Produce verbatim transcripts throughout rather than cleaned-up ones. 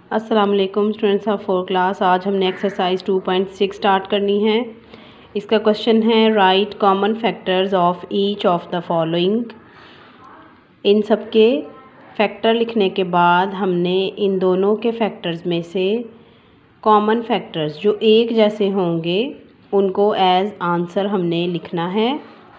अस्सलाम वालेकुम students of four class. आज हमने exercise two point six start करनी है। इसका क्वेश्चन है write common factors of each of the following. इन सब के फैक्टर लिखने के बाद हमने इन दोनों के फैक्टर्स में से कॉमन फैक्टर्स जो एक जैसे होंगे उनको एज आंसर हमने लिखना है।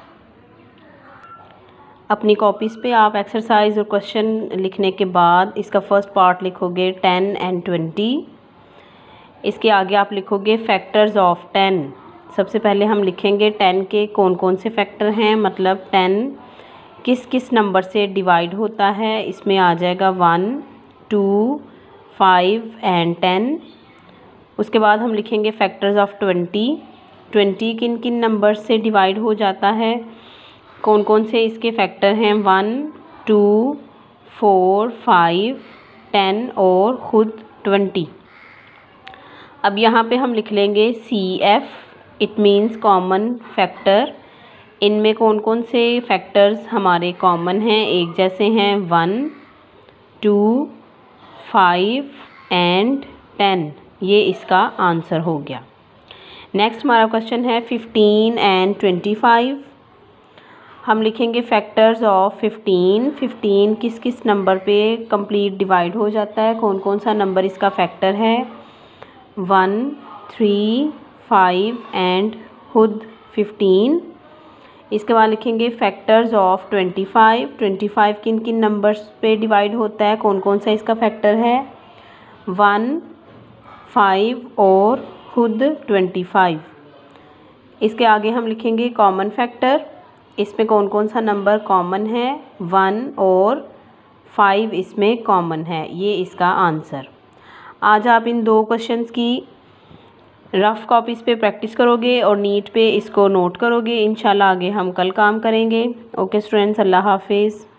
अपनी कॉपीज़ पे आप एक्सरसाइज और क्वेश्चन लिखने के बाद इसका फर्स्ट पार्ट लिखोगे टेन एंड ट्वेंटी। इसके आगे आप लिखोगे फैक्टर्स ऑफ टेन। सबसे पहले हम लिखेंगे टेन के कौन कौन से फैक्टर हैं, मतलब टेन किस किस नंबर से डिवाइड होता है। इसमें आ जाएगा one, two, five and ten. उसके बाद हम लिखेंगे फैक्टर्स ऑफ ट्वेंटी। ट्वेंटी किन किन नंबर से डिवाइड हो जाता है, कौन कौन से इसके फैक्टर हैं, one, two, four, five, ten और ख़ुद ट्वेंटी। अब यहाँ पे हम लिख लेंगे C F, it means common factor. इनमें कौन कौन से फैक्टर्स हमारे कॉमन हैं, एक जैसे हैं, one, two, five and ten. ये इसका आंसर हो गया। नेक्स्ट हमारा क्वेश्चन है फिफ्टीन एंड ट्वेंटी फाइव। हम लिखेंगे फैक्टर्स ऑफ फिफ्टीन। फिफ्टीन किस किस नंबर पे कंप्लीट डिवाइड हो जाता है, कौन कौन सा नंबर इसका फैक्टर है, वन, थ्री, फाइव एंड खुद फिफ्टीन। इसके बाद लिखेंगे factors of twenty five. Twenty five किन किन नंबर्स पे डिवाइड होता है, कौन कौन सा इसका फैक्टर है, वन, फाइव और खुद ट्वेंटी फाइव। इसके आगे हम लिखेंगे कॉमन फैक्टर। इसमें कौन कौन सा नंबर कॉमन है, वन और फाइव इसमें कॉमन है। ये इसका आंसर। आज आप इन दो क्वेश्चंस की रफ़ कॉपीज़ पे प्रैक्टिस करोगे और नीट पे इसको नोट करोगे। इंशाल्लाह आगे हम कल काम करेंगे। ओके स्टूडेंट्स, अल्लाह हाफिज़।